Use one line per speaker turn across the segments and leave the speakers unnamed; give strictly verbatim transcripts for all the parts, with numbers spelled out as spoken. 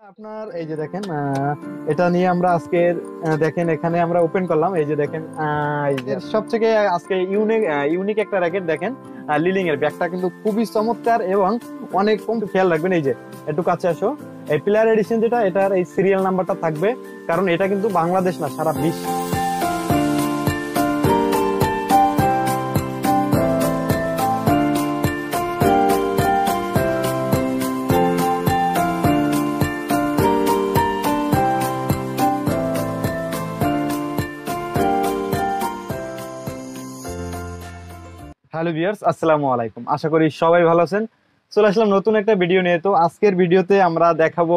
আপনার এই যে দেখেন এটা নিয়ে আমরা আজকে দেখেন এখানে আমরা ওপেন করলাম। এই যে দেখেন সবথেকে আজকে ইউনিক ইউনিক একটা র্যাকেট দেখেন লিলিং এর ব্যাগটা কিন্তু খুবই চমৎকার এবং অনেক কম। খেয়াল রাখবেন, এই যে একটু কাছে আসো, এই প্লেয়ার এডিশন যেটা, এটার এই সিরিয়াল নাম্বারটা থাকবে, কারণ এটা কিন্তু বাংলাদেশ না সারা বিশ্ব। হ্যালো ভিউয়ার্স, আসসালামু আলাইকুম। আশা করি সবাই ভালো আছেন। চলে আসলাম নতুন একটা ভিডিও নিয়ে। তো আজকের ভিডিওতে আমরা দেখাবো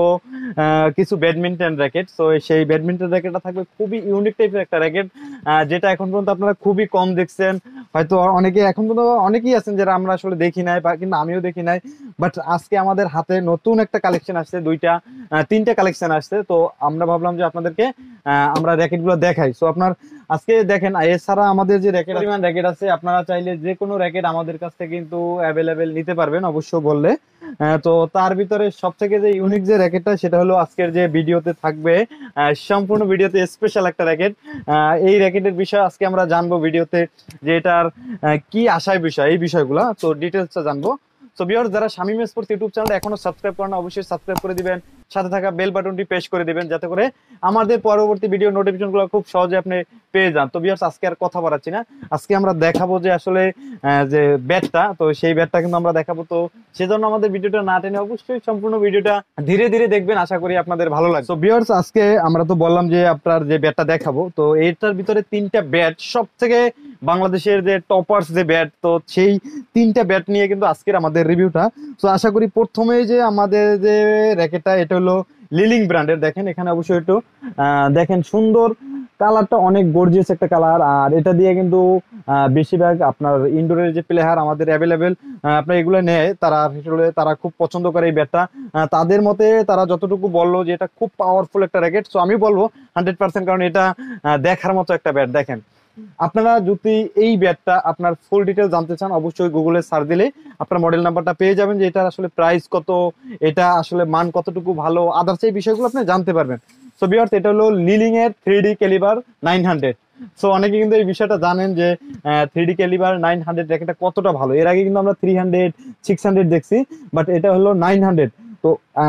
কিছু ব্যাডমিন্টন র্যাকেট। তো সেই ব্যাডমিন্টন র্যাকেটটা থাকবে খুবই ইউনিক টাইপের একটা র্যাকেট, যেটা এখন পর্যন্ত আপনারা খুবই কম দেখছেন। হয়তো অনেকে এখন পর্যন্ত অনেকেই আছেন যারা আমরা আসলে দেখি নাই, বা কিন্তু আমিও দেখি নাই। বাট আজকে আমাদের হাতে নতুন একটা কালেকশন আসছে, দুইটা তিনটা কালেকশন আসছে। তো আমরা ভাবলাম যে আপনাদেরকে আমরা র্যাকেট গুলো দেখাই। তো আপনার আজকে দেখেন, এছাড়া আমাদের যে র্যাকেট পরিমাণ র্যাকেট আছে, আপনারা চাইলে যে কোনো র্যাকেট আমাদের কাছ থেকে কিন্তু অ্যাভেলেবেল নিতে পারবেন অবশ্য বললে। তো তার ভিতরে সব থেকে যে ইউনিক যে র্যাকেটটা, সেটা হলো আজকের যে ভিডিওতে থাকবে, সম্পূর্ণ ভিডিওতে স্পেশাল একটা র্যাকেট। এই র্যাকেটের বিষয় আজকে আমরা জানবো ভিডিওতে, যে এটার কি আশায় বিষয়, এই বিষয়গুলা তো ডিটেলসটা জানবো। সো ভিউয়ার্স, যারা শামীম স্পোর্টস ইউটিউব চ্যানেলটা এখনো সাবস্ক্রাইব করেন, অবশ্যই সাবস্ক্রাইব করে দিবেন, সাথে থাকা বেল বাটনটি প্রেস করে দিবেন, যাতে করে আমাদের পরবর্তী ভিডিও নোটিফিকেশনগুলো খুব সহজে আপনি পেয়ে যান। তো ভিউয়ার্স, আজকে আর কথা বাড়াচ্ছি না, আজকে আমরা দেখাবো যে আসলে যে ব্যাটটা, তো সেই ব্যাটটা কিন্তু আমরা দেখাবো। তো সেজন্য আমাদের ভিডিওটা না টেনে অবশ্যই সম্পূর্ণ ভিডিওটা ধীরে ধীরে দেখবেন, আশা করি আপনাদের ভালো লাগবে। তো ভিউয়ার্স, আজকে আমরা তো বললাম যে আপনার যে ব্যাটটা দেখাবো, তো এটার ভিতরে তিনটা ব্যাট, সব থেকে বাংলাদেশের যে টপার্স যে ব্যাট, তো সেই তিনটা ব্যাট নিয়ে কিন্তু আজকের আমাদের রিভিউটা। তো আশা করি প্রথমে যে আমাদের যে র্যাকেটটা, এটা হলো লিলিং ব্র্যান্ডের। দেখেন এখানে অবশ্যই একটু দেখেন, সুন্দর কালারটা, অনেক গর্জিয়াস একটা কালার। আর এটা দিয়ে কিন্তু বেশিরভাগ আপনার ইনডোরের যে প্লেয়ার আমাদের অ্যাভেলেবেল, আপনার এগুলো নেয়, তারা আসলে তারা খুব পছন্দ করে এই ব্যাটটা। তাদের মতে তারা যতটুকু বললো যে এটা খুব পাওয়ারফুল একটা র্যাকেট। সো আমি বলবো হান্ড্রেড পার্সেন্ট, কারণ এটা দেখার মতো একটা ব্যাট। দেখেন, আপনারা যদি এই ব্যাটটা আপনার ফুল ডিটেল জানতে চান, অবশ্যই গুগলে সার্চ দিলে আপনার মডেল নাম্বারটা পেয়ে যাবেন, যে এটা আসলে প্রাইস কত, এটা আসলে মান কতটুকু ভালো, আদার্স এই বিষয়গুলো আপনি জানতে পারবেন। সো ভিউয়ার্স, এটা হলো লিলিং এর three D caliber nine hundred. So অনেকে কিন্তু এই বিষয়টা জানেন যে three D caliber nine hundred র্যাকেটটা কতটা ভালো। এর আগে কিন্তু আমরা থ্রি হান্ড্রেড সিক্স হান্ড্রেড দেখছি, বাট এটা হলো নাইন হান্ড্রেড। তো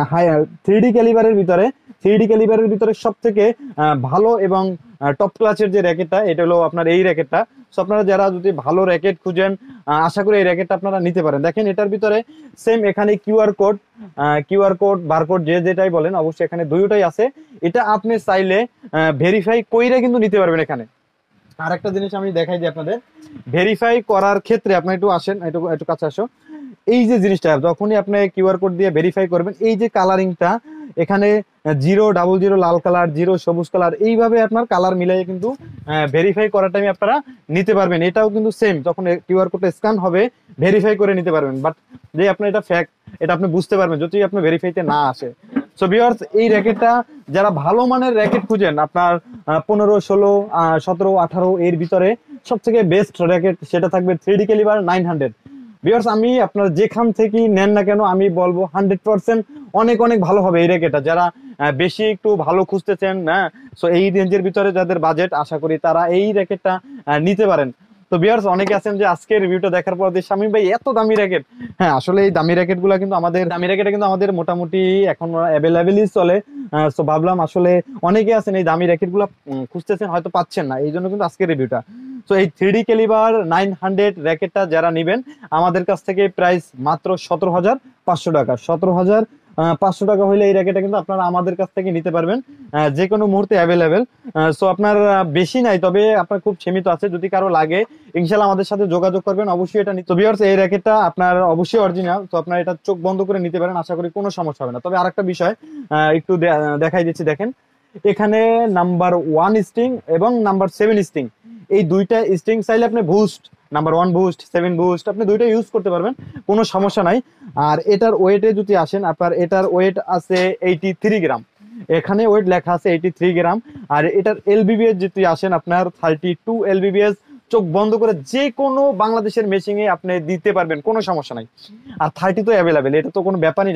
থ্রি ডি ক্যালিবারের ভিতরে থ্রি ডি ক্যালিবারের ভিতরে সব থেকে ভালো এবং টপ ক্লাসের যে র্যাকেটটা, এটা হলো আপনার এই র্যাকেটটা। সো আপনারা যারা যদি ভালো র্যাকেট খুঁজেন, আশা করি এই র্যাকেটটা আপনারা নিতে পারেন। দেখেন এটার ভিতরে সেম এখানে QR code, QR code barcode যে যেটাই বলেন, অবশ্যই এখানে দুইটাই আছে। এটা আপনি চাইলে ভেরিফাই কইরা কিন্তু নিতে পারবেন। এখানে আর একটা জিনিস আমি দেখাই দিই আপনাদের, ভেরিফাই করার ক্ষেত্রে আপনি একটু আসেন, একটু একটু কাছে আসো। এই যে জিনিসটা যখনই আপনি কিউআর কোড দিয়ে ভেরিফাই করবেন, এই যে কালারিংটা, এখানে জিরো, ডাবল জিরো লাল কালার, জিরো সবুজ কালার, এইভাবে আপনার কালার মিলাই কিন্তু ভেরিফাই করার টাইমে আপনারা নিতে পারবেন। এটাও কিন্তু সেম, যখন কিউআর কোডটা স্ক্যান হবে ভেরিফাই করে নিতে পারবেন। বাট যে আপনার এটা ফ্যাক্ট, এটা আপনি বুঝতে পারবেন যদি আপনি ভেরিফাইতে না আসে। সো ভিউয়ার্স, এই র্যাকেটটা যারা ভালো মানের র্যাকেট খুঁজেন, আপনার পনেরো ষোলো সতেরো আঠারো এর ভিতরে সব থেকে বেস্ট র্যাকেট, সেটা থাকবে three D caliber nine hundred. Viewers, আমি আপনার যেখান থেকে নেন না কেন, আমি বলবো হান্ড্রেড পার্সেন্ট অনেক অনেক ভালো হবে এই র্যাকেটটা। যারা বেশি একটু ভালো খুঁজতেছেন, হ্যাঁ, সো এই রেঞ্জের ভিতরে যাদের বাজেট, আশা করি তারা এই র্যাকেটটা নিতে পারেন। তো ভিউয়ার্স, অনেকে আছেন যে আজকের রিভিউটা দেখার পর যে শামীম ভাই এত দামি র্যাকেট, হ্যাঁ আসলে এই দামি র্যাকেট গুলা কিন্তু আমাদের দামি র্যাকেট কিন্তু আমাদের মোটামুটি এখন অ্যাভেলেবেলই চলে। তো ভাবলাম আসলে অনেকে আছেন এই দামি র্যাকেট গুলা খুঁজতেছেন, হয়তো পাচ্ছেন না, এই জন্য কিন্তু আজকের রিভিউটা। তো এই three D caliber nine hundred র্যাকেটটা যারা নিবেন, আমাদের কাছ থেকে প্রাইস মাত্র সতেরো হাজার পাঁচশো টাকা। সতেরো হাজার পাঁচশো টাকা হইলে এই র্যাকেটটা কিন্তু আপনারা আমাদের কাছ থেকে নিতে পারবেন, যে কোনো মুহূর্তে অ্যাভেলেবেল। সো আপনার বেশি নাই, তবে আপনার খুব সীমিত আছে। যদি কারো লাগে, ইনশাল্লাহ আমাদের সাথে যোগাযোগ করবেন, অবশ্যই এটা নিতে। ভিউয়ার্স, এই র্যাকেটটা আপনার অবশ্যই অরিজিনাল, তো আপনার এটা চোখ বন্ধ করে নিতে পারেন, আশা করি কোনো সমস্যা হবে না। তবে আরেকটা বিষয় একটু দেখাই দিচ্ছি, দেখেন এখানে নাম্বার ওয়ান স্টিং এবং নাম্বার সেভেন স্টিং, এই দুইটা স্টিং চাইলে আপনি boost, number one boost, seven boost, আপনি দুইটা ইউজ করতে পারবেন, কোনো সমস্যা নাই। আর এটার ওয়েটে যদি আসেন, আপনার এটার ওয়েট আছে এইটি থ্রি গ্রাম, এখানে ওয়েট লেখা আছে এইটি থ্রি গ্রাম। আর এটার এলবিবিএস যদি আসেন, আপনার থার্টি টু এলবিবিএস, চোখ বন্ধ করে যে কোনো বাংলাদেশের মেশিনে আপনি দিতে পারবেন, কোনো সমস্যা নাই। আর থার্টি তো অ্যাভেলেবেল, এটা তো কোনো ব্যাপারই না।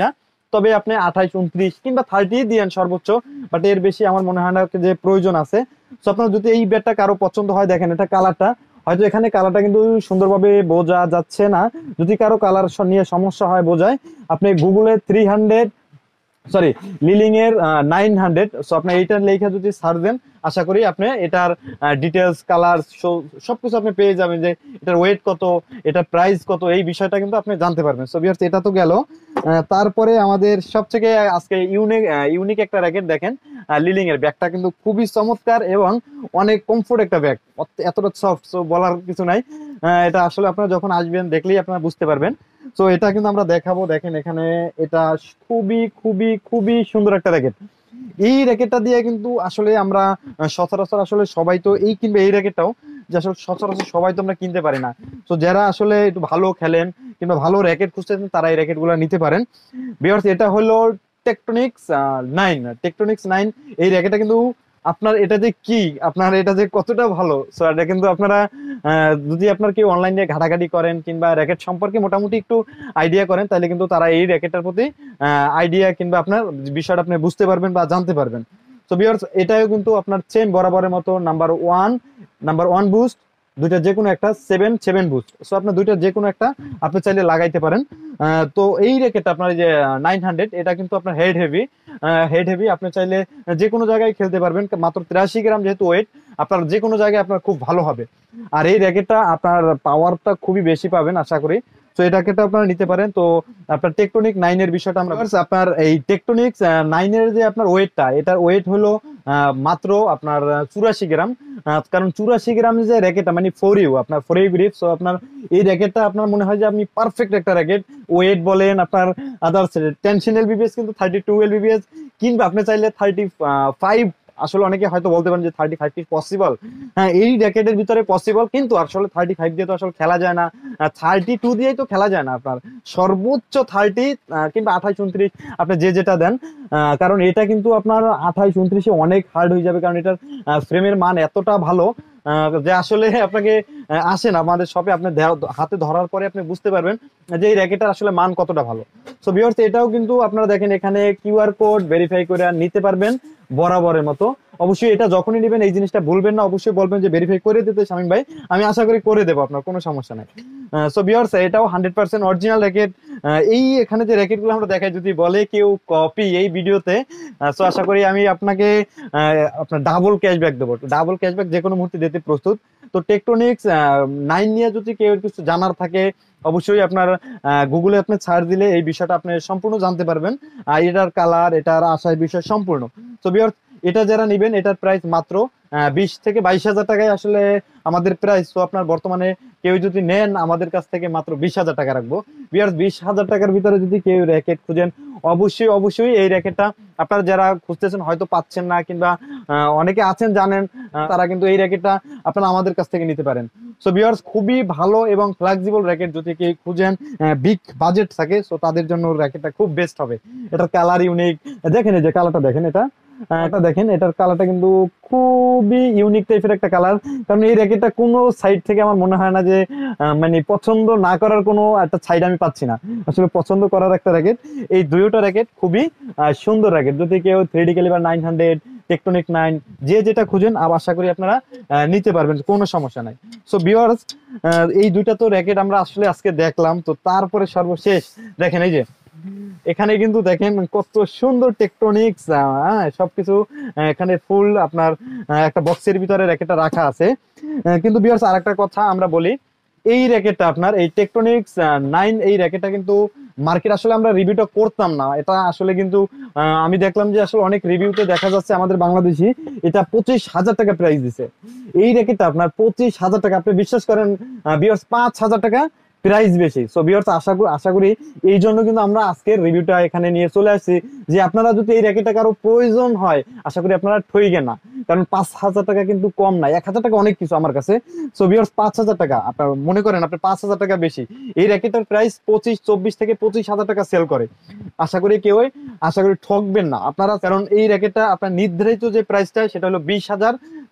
তবে আপনি আঠাইশ উনত্রিশ কিংবা থার্টি দিয়েন সর্বোচ্চ, বাট এর বেশি আমার মনে হয় না যে প্রয়োজন আছে। তো আপনার যদি এই ব্যাটটা কারো পছন্দ হয়, দেখেন এটা কালারটা, হয়তো এখানে কালারটা কিন্তু সুন্দরভাবে বোঝা যাচ্ছে না, যদি কারো কালার নিয়ে সমস্যা হয় বোঝায়, আপনি গুগলে থ্রি হান্ড্রেড সরি লিলিং এর নাইন হান্ড্রেড, সো আপনি এইটার লেখা যদি সার্চ দেন, আশা করি আপনি এটার ডিটেলস কালার সবকিছু আপনি পেয়ে যাবেন, যে এটার ওয়েট কত, এটার প্রাইস কত, এই বিষয়টা কিন্তু আপনি জানতে পারবেন। সো ভিউয়ার্স, এটা তো গেল। তারপরে আমাদের সবথেকে আজকে ইউনিক ইউনিক একটা র্যাকেট দেখেন, লিলিং এর ব্যাগটা কিন্তু খুবই চমৎকার এবং অনেক কমফোর্ট একটা ব্যাগ, এতটা সফট, সো বলার কিছু নাই। এটা আসলে আপনারা যখন আসবেন দেখলেই আপনারা বুঝতে পারবেন। তো এটা কিন্তু আমরা দেখাবো, দেখেন এখানে এটা খুবই খুবই খুবই সুন্দর একটা র্যাকেট। এই র্যাকেটটা দিয়ে কিন্তু আসলে আমরা সচরাচর আসলে সবাই তো এই কিনবে, এই র্যাকেটটাও যে আসলে সচরাচর সবাই তো আমরা কিনতে পারি না। তো যারা আসলে একটু ভালো খেলেন কিংবা ভালো র্যাকেট খুঁজতেছেন, তারা এই র্যাকেট গুলো নিতে পারেন। ভিউয়ার্স, এটা হলো টেকটোনিক্স নাইন। টেকটোনিক্স নাইন এই র্যাকেটটা কিন্তু আপনার, এটা যে কি আপনার এটা যে কতটা ভালো, সো এটা কিন্তু আপনারা যদি আপনার কেউ অনলাইনে ঘাটাঘাটি করেন কিংবা র্যাকেট সম্পর্কে মোটামুটি একটু আইডিয়া করেন, তাহলে কিন্তু তারা এই র্যাকেটটার প্রতি আইডিয়া কিংবা আপনার বিষয়টা আপনি বুঝতে পারবেন বা জানতে পারবেন। তো ভিউয়ার্স, এটাও কিন্তু আপনার চেন বরাবরের মতো number one number one boost, দুইটা যে কোনো একটা সেভেন সেভেন বুস্ট, সো আপনার দুইটা যে কোনো একটা আপনি চাইলে লাগাইতে পারেন। তো এই র্যাকেটটা আপনার যে নাইন হান্ড্রেড, এটা কিন্তু আপনার হেড হেভি, হেড হেভি আপনি চাইলে যে কোনো জায়গায় খেলতে পারবেন, মাত্র তিরাশি গ্রাম যেহেতু ওয়েট, আপনার যে কোনো জায়গায় আপনার খুব ভালো হবে। আর এই র্যাকেটটা আপনার পাওয়ারটা খুবই বেশি পাবেন আশা করি, তো এই র্যাকেটটা আপনারা নিতে পারেন। তো আপনার টেকটোনিক নাইন এর বিষয়টা আমরা, আপনার এই টেকটোনিক্স নাইন এর যে আপনার ওয়েটটা, এটার ওয়েট হলো মাত্র আপনার চুরাশি গ্রাম, কারণ চুরাশি গ্রাম যে র্যাকেটটা মানে ফোর ইউ আপনার ফোর ইউ গ্রিপ, সো আপনার এই র্যাকেটটা আপনার মনে হয় যে আপনি পারফেক্ট একটা র্যাকেট, ওয়েট বলেন আপনার আদার্স টেনশন এলবিপিএস কিন্তু থার্টি টু এলবিপিএস, কিংবা আপনি চাইলে থার্টি ফাইভ, আসলে অনেকে হয়তো বলতে পারেন যে থার্টি ফাইভ কি পসিবল, হ্যাঁ এই র্যাকেটের ভিতরে পসিবল, কিন্তু আসলে থার্টি ফাইভ দিয়ে তো আসলে খেলা যায় না, থার্টি টু দিয়েই তো খেলা যায় না, আপনার সর্বোচ্চ থার্টি কিংবা আঠাইশ উনত্রিশ আপনি যে যেটা দেন, কারণ এটা কিন্তু আপনার আঠাইশ উনত্রিশে অনেক হার্ড হয়ে যাবে, কারণ এটার ফ্রেমের মান এতটা ভালো যে আসলে আপনাকে আসেন আমাদের শপে, আপনি হাতে ধরার পরে আপনি বুঝতে পারবেন যে এই র্যাকেটের আসলে মান কতটা ভালো। সো ভিউয়ার্স, এটাও কিন্তু আপনারা দেখেন এখানে কিউআর কোড ভেরিফাই করে নিতে পারবেন বরাবরের মতো। অবশ্যই এটা যখনই নেবেন এই জিনিসটা ভুলবেন না, অবশ্যই বলবেন যে ভেরিফাই করে দিতে শামীম ভাই, আমি আশা করি করে দেবো, আপনার কোনো সমস্যা নাই। সো ভিউয়ার্স, এটাও হান্ড্রেড পার্সেন্ট অরিজিনাল র্যাকেট। এই এখানে যে র্যাকেট গুলো আমরা দেখাই, যদি বলে কেউ কপি এই ভিডিওতে, সো আশা করি আমি আপনাকে আপনার ডাবল ক্যাশব্যাক দেবো, ডাবল ক্যাশব্যাক যে কোনো মুহূর্তে দিতে প্রস্তুত। তো টেকটোনিক্স নাইন নিয়ে যদি কেউ কিছু জানার থাকে, অবশ্যই আপনার গুগলে আপনি ছাড় দিলে এই বিষয়টা আপনি সম্পূর্ণ জানতে পারবেন, এটার কালার, এটার আশার বিষয় সম্পূর্ণ। তো ভিউয়ার্স, এটা যারা নেবেন এটার প্রাইস মাত্র বিশ থেকে বাইশ হাজার টাকায় আসলে আমাদের প্রাইস। তো আপনার বর্তমানে কেউ যদি নেন আমাদের কাছ থেকে মাত্র বিশ হাজার টাকা রাখবো। ভিউয়ার্স, বিশ হাজার টাকার ভিতরে যদি কেউ র্যাকেট খুঁজেন, অবশ্যই অবশ্যই এই র্যাকেটটা আপনারা যারা খুঁজতেছেন হয়তো পাচ্ছেন না, কিংবা অনেকে আছেন জানেন, তারা কিন্তু এই র্যাকেটটা আপনারা আমাদের কাছ থেকে নিতে পারেন। সো ভিউয়ার্স, খুবই ভালো এবং ফ্লেক্সিবল র্যাকেট যদি কেউ খুঁজেন, বিগ বাজেট থাকে, সো তাদের জন্য র্যাকেটটা খুব বেস্ট হবে। এটার কালার ইউনিক, দেখেন এই যে কালারটা দেখেন, এটা এটা দেখেন, এটার কালারটা কিন্তু খুবই ইউনিক টাইপের একটা কালার, কারণ এই র্যাকেটটা কোনো সাইড থেকে আমার মনে হয় না যে মানে পছন্দ না করার কোনো একটা সাইড আমি পাচ্ছি না, আসলে পছন্দ করার একটা র্যাকেট। এই দুইটা র্যাকেট খুবই সুন্দর র্যাকেট, যদি কেউ three D caliber nine hundred, Tectonic nine যে যেটা খুঁজেন আশা করি আপনারা নিতে পারবেন, কোনো সমস্যা নাই। সো ভিউয়ার্স, এই দুইটা তো র্যাকেট আমরা আসলে আজকে দেখলাম। তো তারপরে সর্বশেষ দেখেন এই যে এখানে কিন্তু দেখেন কত সুন্দর টেকটোনিক্স, হ্যাঁ সবকিছু এখানে ফুল আপনার একটা বক্সের ভিতরে র্যাকেটটা রাখা আছে। কিন্তু ভিউয়ার্স, আরেকটা কথা আমরা বলি, এই র্যাকেটটা আপনার এই টেকটোনিক্স নাইন এই র্যাকেটটা কিন্তু মার্কেট আসলে আমরা রিভিউটা করতাম না, এটা আসলে কিন্তু আমি দেখলাম যে আসলে অনেক রিভিউতে দেখা যাচ্ছে আমাদের বাংলাদেশি এটা পঁচিশ হাজার টাকা প্রাইস দিছে। এই র্যাকেটটা আপনার পঁচিশ হাজার টাকা, আপনি বিশ্বাস করেন ভিউয়ার্স, পাঁচ হাজার টাকা প্রাইস বেশি। সো ভিউয়ার্স, আশা করি আশা করি এই জন্য কিন্তু আমরা আজকের রিভিউটা এখানে নিয়ে চলে আসছি, যে আপনারা যদি এই র্যাকেটটা কারো প্রয়োজন হয় আশা করি আপনারা ঠইবেন না, কারণ পাঁচ হাজার টাকা কিন্তু কম না, এক হাজার টাকা অনেক কিছু আমার কাছে। সো ভিউয়ার্স, পাঁচ হাজার টাকা আপনার মনে করেন আপনি পাঁচ হাজার টাকা বেশি, এই র্যাকেটটার প্রাইস পঁচিশ চব্বিশ থেকে পঁচিশ হাজার টাকা সেল করে। আশা করি কেউ আশা করি ঠকবেন না আপনারা, কারণ এই র্যাকেটটা আপনার নির্ধারিত যে প্রাইসটা সেটা হলো বিশ হাজার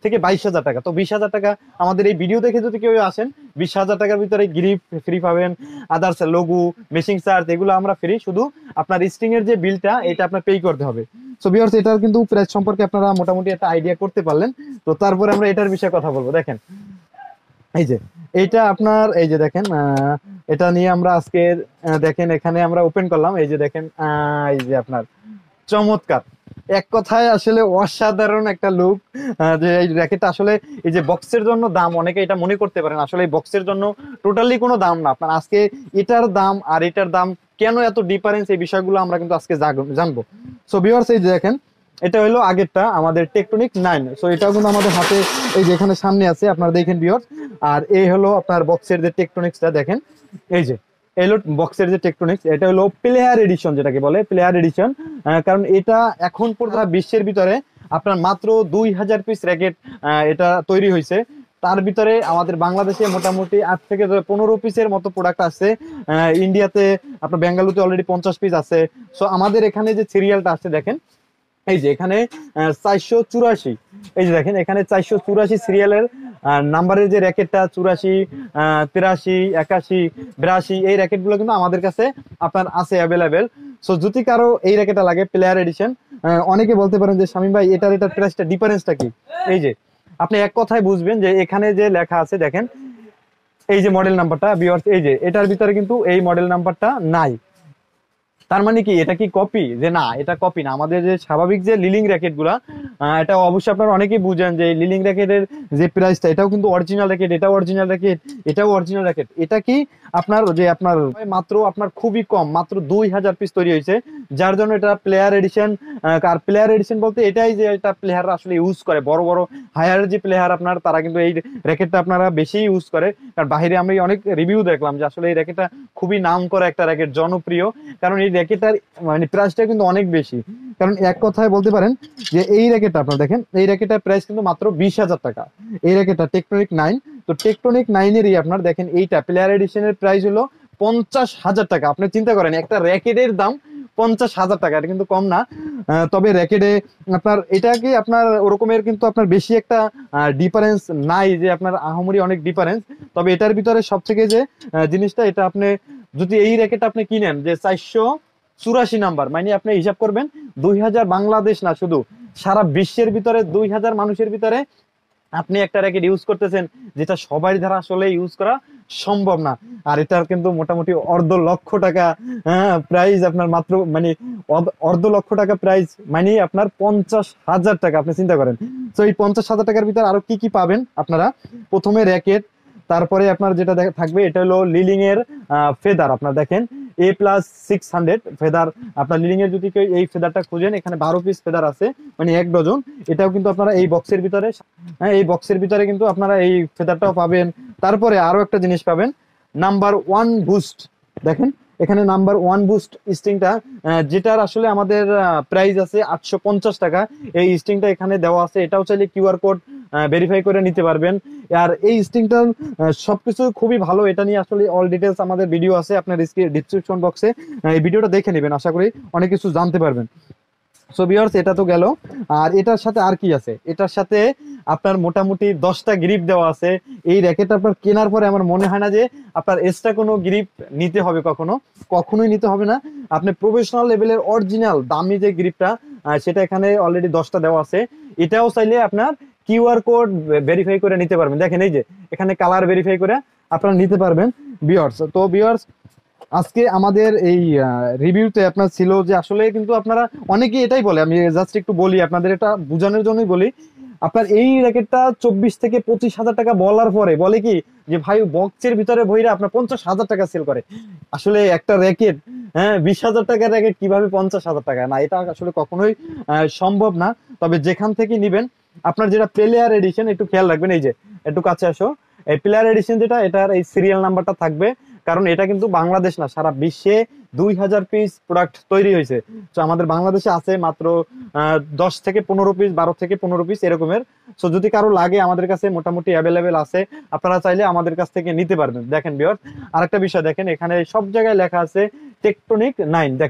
থেকে বাইশ হাজার টাকা। তো বিশ হাজার টাকা আমাদের এই ভিডিও দেখে যদি কেউ আসেন, বিশ হাজার টাকার ভিতরে গ্রিপ ফ্রি পাবেন, আদার্স লোগো, মেশিং চার্জ এগুলো আমরা ফ্রি, শুধু আপনার স্ট্রিং এর যে বিলটা এটা আপনার পে করতে হবে। সো ভিউয়ার্স, এটার কিন্তু প্রাইস সম্পর্কে আপনারা মোটামুটি একটা আইডিয়া করতে পারলেন। তো তারপরে আমরা এটার বিষয়ে কথা বলবো। দেখেন এই যে এইটা আপনার, এই যে দেখেন এটা নিয়ে আমরা আজকে দেখেন এখানে আমরা ওপেন করলাম। এই যে দেখেন এই যে আপনার চমৎকার, এক কথায় আসলে অসাধারণ একটা লুক। যে এই র্যাকেটটা আসলে এই যে বক্সের জন্য দাম, অনেকে এটা মনে করতে পারেন আসলে এই বক্সের জন্য টোটালি কোনো দাম না। আপনার আজকে এটার দাম আর এটার দাম কেন এত ডিফারেন্স, এই বিষয়গুলো আমরা কিন্তু আজকে জানবো। সো ভিউয়ার্স, এই যে দেখেন এটা হলো আগেরটা আমাদের টেকটনিক নাইন। সো এটাও কিন্তু আমাদের হাতে এই যে এখানে সামনে আছে, আপনারা দেখেন ভিউয়ার্স। আর এই হলো আপনার বক্সের যে টেকটনিক্সটা, দেখেন এই যে এই হলো বক্সের যে টেকটনিক্স, এটা হলো প্লেয়ার এডিশন, যেটাকে বলে প্লেয়ার এডিশন। কারণ এটা এখন পর্যন্ত বিশ্বের ভিতরে আপনার মাত্র দুই হাজার পিস র্যাকেট এটা তৈরি হয়েছে। তার ভিতরে আমাদের বাংলাদেশে মোটামুটি আট থেকে পনেরো পিসের মতো প্রোডাক্ট আছে। ইন্ডিয়াতে আপনার বেঙ্গালুরুতে অলরেডি পঞ্চাশ পিস আছে। সো আমাদের এখানে যে সিরিয়ালটা আছে দেখেন, এই যে এখানে চারশো চুরাশি, এই যে দেখেন এখানে চারশো চুরাশি সিরিয়ালের নাম্বারের যে র্যাকেটটা, চুরাশি, তিরাশি, একাশি, বিরাশি, এই র্যাকেট গুলো কিন্তু আমাদের কাছে আপনার আছে অ্যাভেলেবেল। সো যদি কারো এই র্যাকেটটা লাগে প্লেয়ার এডিশন, অনেকে বলতে পারেন যে শামীম ভাই এটার এটার প্রাইসটা ডিফারেন্সটা কি? এই যে আপনি এক কথায় বুঝবেন যে এখানে যে লেখা আছে দেখেন এই যে মডেল নাম্বারটা ভিউয়ার্স, এই যে এটার ভিতরে কিন্তু এই মডেল নাম্বারটা নাই। তার মানে কি এটা কি কপি? যে না, এটা কপি না। আমাদের যে স্বাভাবিক যে লিলিং র্যাকেট গুলা, এটা অবশ্যই আপনারা অনেকেই বুঝেন যে লিলিং র্যাকেটের যে প্রাইসটা, এটাও কিন্তু অরিজিনাল র্যাকেট, এটাও অরিজিনাল র্যাকেট, এটাও অরিজিনাল র্যাকেট। এটা কি আপনার যে আপনার মাত্র আপনার খুবই কম, মাত্র দুই হাজার পিস তৈরি হয়েছে, যার জন্য এটা প্লেয়ার এডিশন। আর প্লেয়ার এডিশন বলতে এটাই যে এটা প্লেয়াররা আসলে ইউজ করে, বড় বড় হায়ার যে প্লেয়ার আপনার, তারা কিন্তু এই র্যাকেটটা আপনারা বেশি ইউজ করে। কারণ বাইরে আমি অনেক রিভিউ দেখলাম যে আসলে এই র্যাকেটটা খুবই নাম করা একটা র্যাকেট, জনপ্রিয়। কারণ এই র্যাকেটটার মানে প্রাইসটা কিন্তু অনেক বেশি। কারণ এক কথায় বলতে পারেন যে এই র্যাকেটটা আপনারা দেখেন, এই র্যাকেটটার প্রাইস কিন্তু মাত্র বিশ হাজার টাকা। এই র্যাকেটটা টেকটনিক নাইন। তো টেকটনিক নাইনেরই আপনার দেখেন এইটা প্লেয়ার এডিশনের প্রাইস হলো পঞ্চাশ হাজার টাকা। আপনি চিন্তা করেন একটা র্যাকেটের দাম পঞ্চাশ হাজার টাকা, এটা কিন্তু কম না। তবে র্যাকেটে আপনার এটা কি আপনার ওরকমের কিন্তু আপনার বেশি একটা ডিফারেন্স নাই যে আপনার আহামরি অনেক ডিফারেন্স। তবে এটার ভিতরে সব থেকে যে জিনিসটা, এটা আপনি যদি এই র্যাকেটটা আপনি কিনেন যে চারশো চুরাশি নাম্বার, মানে আপনি হিসাব করবেন দুই হাজার বাংলাদেশ না, শুধু সারা বিশ্বের ভিতরে দুই হাজার মানুষের ভিতরে আপনি একটা র্যাকেট ইউজ করতেছেন, যেটা সবাই দ্বারা আসলে ইউজ করা সম্ভব না। আর এটার কিন্তু মোটামুটি অর্ধ লক্ষ টাকা প্রাইস আপনার, মাত্র মানে অর্ধ লক্ষ টাকা প্রাইস, মানে আপনার পঞ্চাশ হাজার টাকা। আপনি চিন্তা করেন। তো এই পঞ্চাশ হাজার টাকার ভিতরে আরো কি কি পাবেন আপনারা? প্রথমে র্যাকেট, তারপরে আপনার যেটা থাকবে এটা হলো লিলিং এর ফেদার। আপনার দেখেন A plus six hundred feather. আপনার লিলিং এর যদি কেউ এই ফেদারটা খুঁজেন, এখানে বারো পিস ফেদার আছে, মানে এক ডজন। এটাও কিন্তু আপনারা এই বক্সের ভিতরে, হ্যাঁ এই বক্সের ভিতরে কিন্তু আপনারা এই ফেদারটাও পাবেন। তারপরে আরো একটা জিনিস পাবেন, নাম্বার ওয়ান বুস্ট। দেখেন এখানে নাম্বার ওয়ান বুস্ট স্ট্রিংটা, যেটার আসলে আমাদের প্রাইস আছে আটশো পঞ্চাশ টাকা। এই স্ট্রিংটা এখানে দেওয়া আছে, এটাও চাইলে কিউআর কোড ভেরিফাই করে নিতে পারবেন। আর এই স্ট্রিংটার সবকিছু খুবই ভালো। এটা নিয়ে আসলে অল ডিটেলস আমাদের ভিডিও আছে, আপনার ডিসক্রিপশন বক্সে এই ভিডিওটা দেখে নেবেন, আশা করি অনেক কিছু জানতে পারবেন। সো ভিউয়ার্স, এটা তো গেল। আর এটার সাথে আর কি আছে? এটার সাথে আপনার মোটামুটি দশটা গ্রিপ দেওয়া আছে। এই র্যাকেট আপনার কেনার পরে আমার মনে হয় না যে আপনার এক্সট্রা কোনো গ্রিপ নিতে হবে, কখনো কখনোই নিতে হবে না। আপনি প্রফেশনাল লেভেলের অরিজিনাল দামি যে গ্রিপটা, সেটা এখানে অলরেডি দশটা দেওয়া আছে। এটাও চাইলে আপনার কিউআর কোড ভেরিফাই করে নিতে পারবেন। দেখেন এই যে এখানে কালার ভেরিফাই করে আপনারা নিতে পারবেন ভিউয়ার্স। তো ভিউয়ার্স, আজকে আমাদের এই রিভিউতে আপনার ছিল যে আসলে কিন্তু আপনারা অনেকেই এটাই বলে, আমি জাস্ট একটু বলি আপনাদের, এটা বোঝানোর জন্যই বলি। আপনার এই র্যাকেটটা চব্বিশ থেকে পঁচিশ হাজার টাকা বলার পরে বলে কি যে ভাই বক্সের ভিতরে ভইরা আপনার পঞ্চাশ হাজার টাকা সেল করে। আসলে একটা র্যাকেট, হ্যাঁ বিশ হাজার টাকার র্যাকেট কিভাবে পঞ্চাশ হাজার টাকা? না, এটা আসলে কখনোই সম্ভব না। তবে যেখান থেকে নিবেন, আপনার যেটা প্লেয়ার এডিশন, একটু খেয়াল রাখবেন। এই যে একটু কাছে আসো, এই প্লেয়ার এডিশন যেটা, এটার এই সিরিয়াল নাম্বারটা থাকবে। কারণ এটা কিন্তু বাংলাদেশ না, সারা বিশ্বে দুই হাজার পিস প্রোডাক্ট তৈরি হয়েছে। তো আমাদের বাংলাদেশে আছে মাত্র দশ থেকে পনেরো পিস, বারো থেকে পনেরো পিস এরকমের। সো যদি কারো লাগে, আমাদের কাছে মোটামুটি অ্যাভেলেবেল আছে, আপনারা চাইলে আমাদের কাছ থেকে নিতে পারবেন। দেখেন ভিউয়ার্স, আরেকটা বিষয় দেখেন, এখানে সব জায়গায় লেখা আছে টেকটনিক নাইন। দেখেন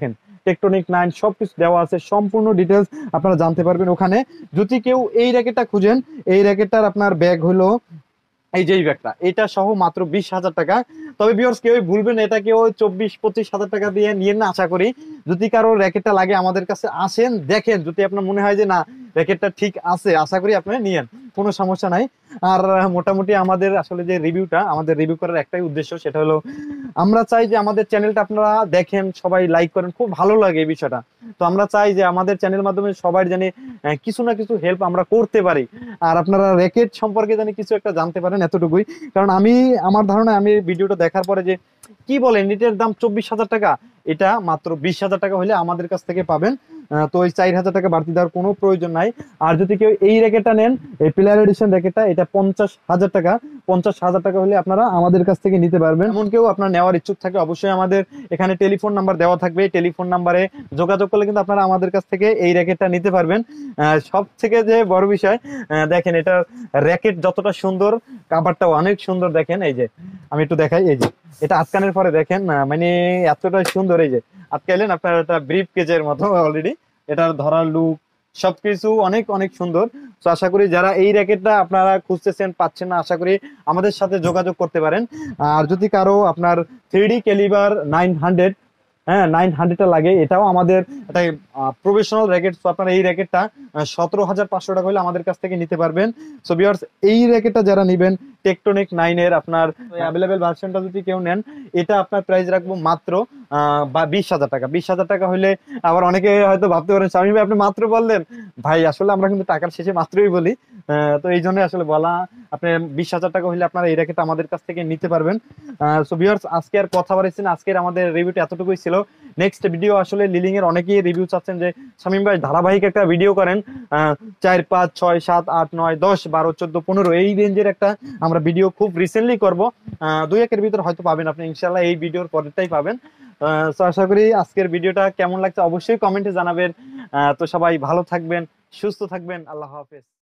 টেকটনিক নাইন সবকিছু দেওয়া আছে, সম্পূর্ণ ডিটেলস আপনারা জানতে পারবেন ওখানে। যদি কেউ এই র্যাকেটটা খুঁজেন, এই র্যাকেটটার আপনার ব্যাগ হলো এই যে এই ব্যাগটা, এটা সহ মাত্র বিশ হাজার টাকা। তবে ভিউয়ার্স কেউ ভুলবেন এটা কেউ চব্বিশ পঁচিশ হাজার টাকা দিয়ে নিয়ে না, আশা করি। যদি কারো র্যাকেটটা লাগে আমাদের কাছে আসেন, দেখেন, যদি আপনার মনে হয় যে না র্যাকেটটা ঠিক আছে, আশা করি আপনি নিয়েন, কোনো সমস্যা নাই। আর মোটামুটি আমাদের আসলে যে রিভিউটা, আমাদের রিভিউ করার একটাই উদ্দেশ্য, সেটা হলো আমরা চাই যে আমাদের চ্যানেলটা আপনারা দেখেন, সবাই লাইক করেন, খুব ভালো লাগে এই বিষয়টা। তো আমরা চাই যে আমাদের চ্যানেলের মাধ্যমে সবাই জানি কিছু না কিছু হেল্প আমরা করতে পারি, আর আপনারা র্যাকেট সম্পর্কে জানি কিছু একটা জানতে পারেন, এতটুকুই। কারণ আমি আমার ধারণা, আমি ভিডিওটা দেখার পরে যে কি বলেন এটার দাম চব্বিশ হাজার টাকা, এটা মাত্র বিশ হাজার টাকা হলে আমাদের কাছ থেকে পাবেন। তো ওই চার হাজার টাকা বাড়তি দেওয়ার কোনো প্রয়োজন নাই। আর যদি কেউ এই র্যাকেটটা নেন, এই প্লেয়ার এডিশন র্যাকেটটা, এটা পঞ্চাশ হাজার টাকা, পঞ্চাশ হাজার টাকা হলে আপনারা আমাদের কাছ থেকে নিতে পারবেন। এমন কেউ আপনার নেওয়ার ইচ্ছুক থাকে, অবশ্যই আমাদের এখানে টেলিফোন নাম্বার দেওয়া থাকবে, টেলিফোন নাম্বারে যোগাযোগ করলে কিন্তু আপনারা আমাদের কাছ থেকে এই র্যাকেটটা নিতে পারবেন। সব থেকে যে বড় বিষয়, দেখেন এটা র্যাকেট যতটা সুন্দর, কাভারটাও অনেক সুন্দর। দেখেন এই যে আমি একটু দেখাই, এই যে এটা আটকানোর পরে দেখেন মানে এতটা সুন্দর, এই যে আটকাইলেন আপনার একটা ব্রিফ কেজের মতো অলরেডি, এটার ধরার লুক সবকিছু অনেক অনেক সুন্দর। তো আশা করি যারা এই র্যাকেটটা আপনারা খুঁজতেছেন, পাচ্ছেন না, আশা করি আমাদের সাথে যোগাযোগ করতে পারেন। আর যদি কারো আপনার three D caliber nine hundred, হ্যাঁ নাইন হান্ড্রেডটা লাগে, এটাও আমাদের একটা প্রফেশনাল র্যাকেট। তো আপনার এই র্যাকেটটা সতেরো হাজার পাঁচশো টাকা হলে আমাদের কাছ থেকে নিতে পারবেন। সো ভিউয়ার্স এই র্যাকেটটা যারা নেবেন টেকটনিক নাইন এর আপনার অ্যাভেলেবেল ভার্সনটা যদি কেউ নেন, এটা আপনার প্রাইস রাখবো মাত্র বা বিশ হাজার টাকা। বিশ হাজার টাকা হলে আবার অনেকে হয়তো ভাবতে পারেন শামীম ভাই আপনি মাত্র বললেন, ভাই আসলে আমরা কিন্তু টাকার শেষে মাত্রই বলি, তো এই জন্য আসলে বলা। আপনি বিশ হাজার টাকা হলে আপনারা এই র্যাকেটটা আমাদের কাছ থেকে নিতে পারবেন। সো ভিউয়ার্স আজকে আর কথা বাড়াচ্ছি না, আজকের আমাদের রিভিউটা এতটুকুই ছিল। নেক্সট ভিডিও আসলে লিলিং এর অনেকেই রিভিউ চাচ্ছেন যে শামীম ভাই ধারাবাহিক একটা ভিডিও করেন, চার পাঁচ ছয় সাত আট নয় দশ বারো চোদ্দ পনেরো এই রেঞ্জের একটা আমরা ভিডিও খুব রিসেন্টলি করব, দুই একের ভিতর হয়তো পাবেন আপনি ইনশাল্লাহ, এই ভিডিওর পরেরটাই পাবেন। তো আশা করি আজকের ভিডিওটা কেমন লাগছে অবশ্যই কমেন্টে জানাবেন। তো সবাই ভালো থাকবেন, সুস্থ থাকবেন, আল্লাহ হাফেজ।